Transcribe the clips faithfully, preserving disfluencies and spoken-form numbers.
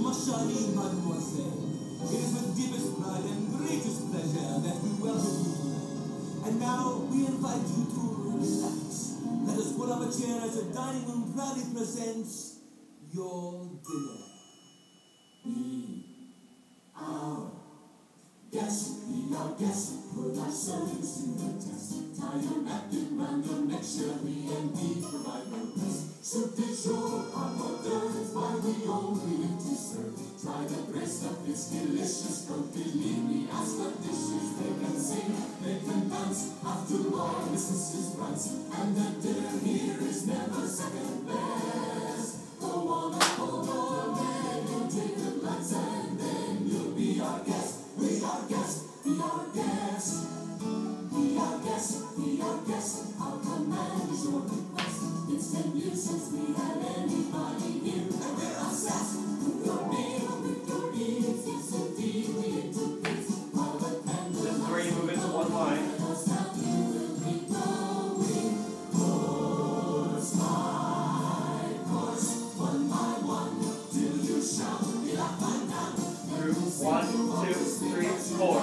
ma chère mademoiselle, it is with deepest pride and greatest pleasure that we welcome you. And now we invite you to relax. Let us pull up a chair as the dining room proudly presents your dinner. Be our guest, be our guest, put our servants to the test. Tie your napkin round your neck, surely, and we provide no rest. Soup de jour, hot d'oeuvres, why we only live to serve. Try the breast of this delicious goat, believe me, as the dishes they can sing, they can dance, after all businesses runs, and the dinner here is never second best. Go on and pull more men, you'll take the glance, and then you'll be our guest. We are guests, be our guest. Be our guest, be our guest. Our command is your request. It's ten years since we had anybody here, and we're obsessed with your meal, with your eats. Yes, indeed, we eat to please. While the candles This is where you move into one line. you will be going course by course, one by one, till you shout it up and down. Through one, two, three, four.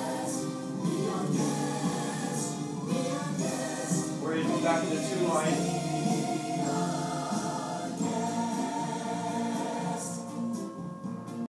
We're going to move back to the two line.